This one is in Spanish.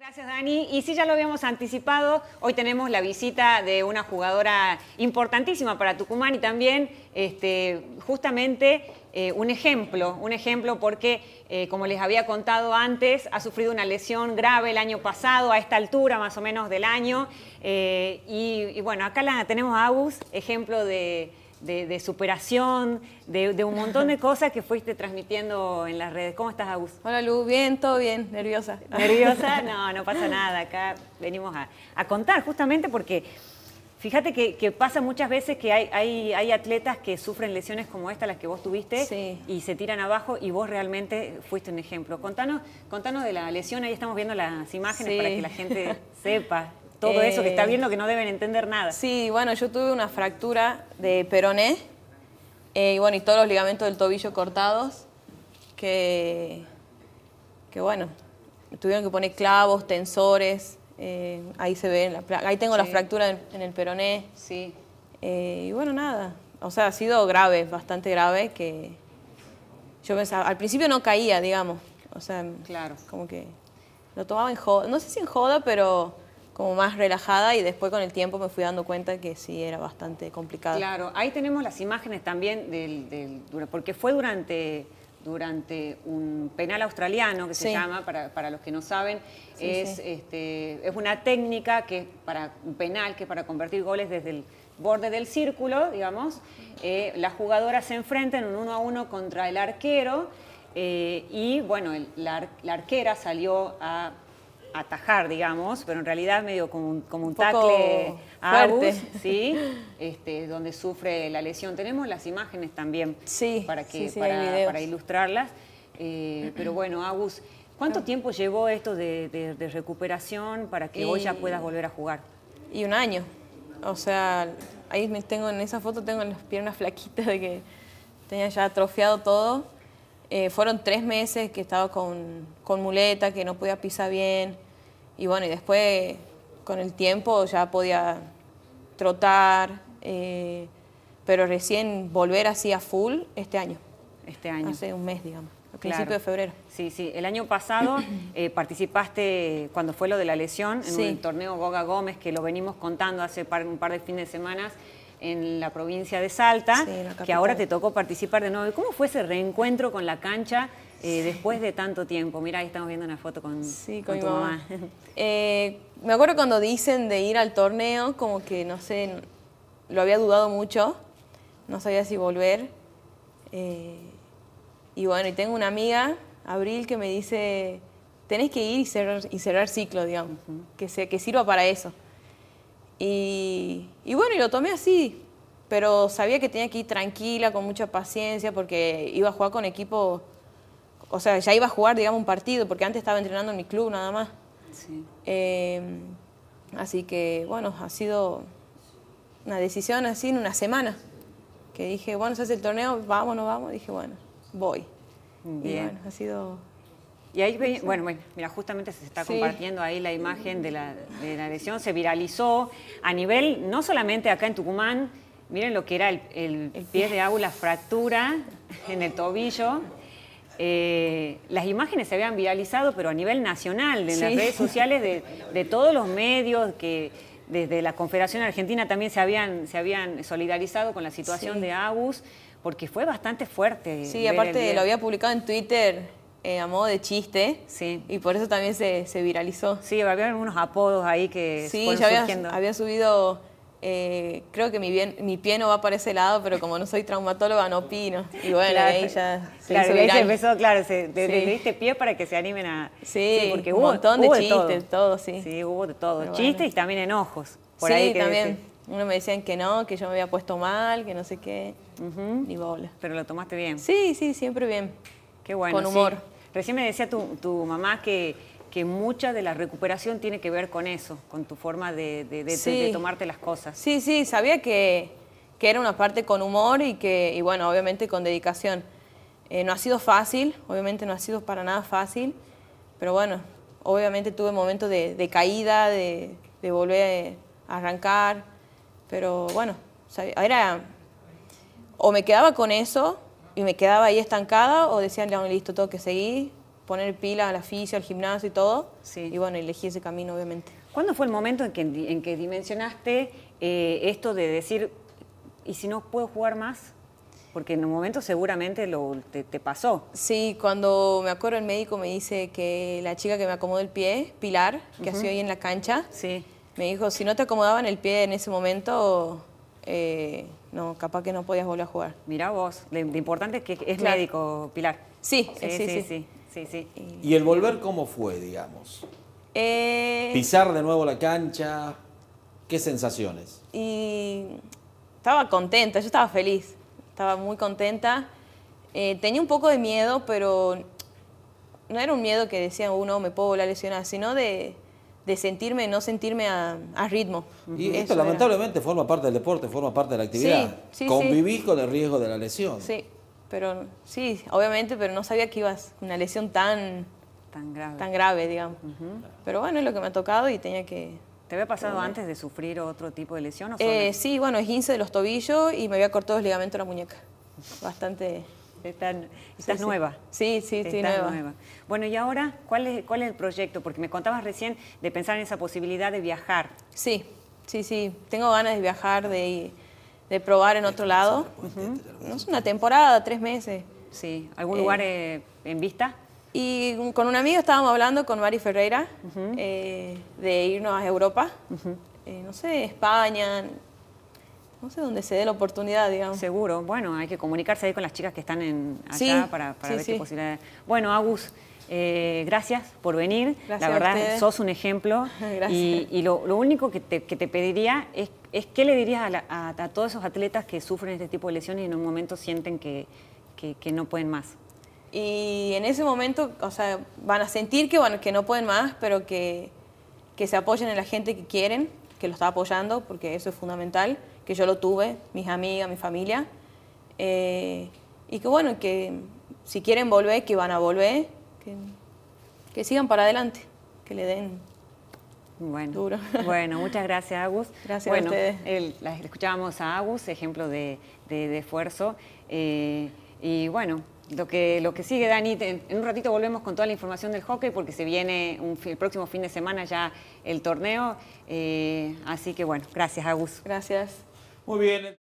Gracias, Dani. Y sí, ya lo habíamos anticipado, hoy tenemos la visita de una jugadora importantísima para Tucumán y también justamente un ejemplo porque, como les había contado antes, ha sufrido una lesión grave el año pasado, a esta altura más o menos del año. Y bueno, acá la tenemos a Agus, ejemplo de superación, de un montón de cosas que fuiste transmitiendo en las redes. ¿Cómo estás, Agus? Hola, Lu. Bien, todo bien. Nerviosa. ¿Nerviosa? No, no pasa nada. Acá venimos a contar justamente porque fíjate que pasa muchas veces que hay atletas que sufren lesiones como esta, las que vos tuviste, sí, y se tiran abajo y vos realmente fuiste un ejemplo. Contanos de la lesión, ahí estamos viendo las imágenes sí, para que la gente sepa. Todo eso que está viendo que no deben entender nada. Sí, bueno, yo tuve una fractura de peroné y bueno, y todos los ligamentos del tobillo cortados que bueno, tuvieron que poner clavos, tensores, ahí se ve, ahí tengo la fractura en el peroné. Sí. Y bueno, nada, o sea, ha sido grave, bastante grave, que yo pensaba, al principio no caía, digamos, o sea, claro, como que lo tomaba en joda, no sé si en joda, pero como más relajada, y después con el tiempo me fui dando cuenta que sí era bastante complicado. Claro, ahí tenemos las imágenes también porque fue durante un penal australiano que se llama, para los que no saben, es una técnica que es para un penal, que es para convertir goles desde el borde del círculo, digamos. Las jugadoras se enfrentan en un 1 a 1 contra el arquero y bueno, la arquera salió a atajar, digamos, pero en realidad medio como un tackle a Agus, ¿sí? Donde sufre la lesión. Tenemos las imágenes también para ilustrarlas. Pero bueno, Agus, ¿cuánto tiempo llevó esto de recuperación para que hoy ya puedas volver a jugar? Y un año. O sea, ahí en esa foto tengo las piernas flaquitas de que tenía ya atrofiado todo. Fueron 3 meses que estaba con muleta, que no podía pisar bien. Y bueno, y después con el tiempo ya podía trotar, pero recién volver así a full este año. Este año. Hace un mes, digamos, a principios de febrero. Sí, sí. El año pasado participaste, cuando fue lo de la lesión, en un torneo Goga Gómez, que lo venimos contando hace un par de fines de semana en la provincia de Salta, que ahora te tocó participar de nuevo. ¿Cómo fue ese reencuentro con la cancha después de tanto tiempo? Mirá, ahí estamos viendo una foto con tu mamá. Me acuerdo cuando dicen de ir al torneo, como que, no sé, lo había dudado mucho, no sabía si volver. Y bueno, y tengo una amiga, Abril, que me dice, tenés que ir y cerrar ciclo, digamos, que sirva para eso. Y bueno, y lo tomé así, pero sabía que tenía que ir tranquila, con mucha paciencia, porque iba a jugar con equipo, o sea, ya iba a jugar, digamos, un partido, porque antes estaba entrenando en mi club nada más. Sí. Así que, bueno, ha sido una decisión así en una semana, que dije, bueno, se hace el torneo, vamos, no vamos, dije, bueno, voy. Bien. Y bueno, ha sido... Y ahí, bueno, mira, justamente se está compartiendo ahí la imagen de la lesión, se viralizó a nivel, no solamente acá en Tucumán, miren lo que era el pie de Agus, la fractura en el tobillo. Las imágenes se habían viralizado, pero a nivel nacional, en las redes sociales de todos los medios, que desde la Confederación Argentina también se habían solidarizado con la situación de Agus, porque fue bastante fuerte. Sí, aparte lo había publicado en Twitter a modo de chiste, y por eso también se viralizó. Sí, había unos apodos ahí que fueron surgiendo. Había subido, creo que mi pie no va para ese lado, pero como no soy traumatóloga no opino. Y bueno, ahí ya se hizo viral. Se empezó, le diste pie para que se animen a... Sí, porque un montón de chistes, todo, sí. Sí, hubo de todo, chistes y también enojos. Por ahí también. Uno me decían que no, que yo me había puesto mal, que no sé qué, ni bola. Pero lo tomaste bien. Sí, siempre bien. Qué bueno. Con humor. Recién me decía tu mamá que mucha de la recuperación tiene que ver con eso, con tu forma de tomarte las cosas. Sí, sabía que era una parte con humor y bueno, obviamente con dedicación. No ha sido fácil, obviamente no ha sido para nada fácil, pero bueno, obviamente tuve momentos de caída, de volver a arrancar, pero bueno, o me quedaba con eso y me quedaba ahí estancada, o decían, listo, tengo que seguir, poner pila a la fisio, al gimnasio y todo. Sí. Y bueno, elegí ese camino, obviamente. ¿Cuándo fue el momento en que dimensionaste esto de decir, ¿y si no puedo jugar más? Porque en un momento seguramente te pasó. Sí, cuando me acuerdo el médico me dice que la chica que me acomodó el pie, Pilar, que hacía ahí en la cancha, sí. me dijo, si no te acomodaban el pie en ese momento, no, capaz que no podías volver a jugar. Mirá vos, lo importante es que es Claro. médico, Pilar. Sí, Sí. ¿Y el volver cómo fue, digamos? Pisar de nuevo la cancha, ¿qué sensaciones? Y estaba contenta, yo estaba feliz, estaba muy contenta. Tenía un poco de miedo, pero no era un miedo que decía uno, me puedo volver a lesionar, sino de no sentirme a ritmo. Y esto Eso lamentablemente forma parte del deporte, forma parte de la actividad. Sí, Convivís con el riesgo de la lesión. Sí, pero sí, obviamente, pero no sabía que ibas una lesión tan grave, digamos. Pero bueno, es lo que me ha tocado y tenía que... ¿Te había pasado antes de sufrir otro tipo de lesión? ¿O sí, bueno, esguince de los tobillos y me había cortado el ligamento de la muñeca. Bastante... Estás nueva. Sí, estoy nueva. Bueno, y ahora, ¿cuál es el proyecto? Porque me contabas recién de pensar en esa posibilidad de viajar. Sí. Tengo ganas de viajar, de probar en otro lado. No es una temporada, 3 meses. Sí. ¿Algún lugar en vista? Y con un amigo estábamos hablando, con Mari Ferreira, de irnos a Europa. No sé, España... No sé dónde se dé la oportunidad, digamos. Seguro. Bueno, hay que comunicarse ahí con las chicas que están allá para ver qué posibilidades. Bueno, Agus, gracias por venir. Gracias. La verdad, sos un ejemplo. Gracias. Y lo único que te pediría es qué le dirías a todos esos atletas que sufren este tipo de lesiones y en un momento sienten que no pueden más. Y en ese momento, o sea, van a sentir que no pueden más, pero que se apoyen en la gente que quieren, que lo está apoyando, porque eso es fundamental, que yo lo tuve, mis amigas, mi familia, y que bueno, que si quieren volver, que van a volver, que sigan para adelante, que le den duro. Bueno, muchas gracias, Agus. Gracias a ustedes. Escuchábamos a Agus, ejemplo de esfuerzo, y bueno, lo que sigue, Dani, en un ratito volvemos con toda la información del hockey porque se viene el próximo fin de semana ya el torneo. Así que bueno, gracias, Agus. Gracias. Muy bien.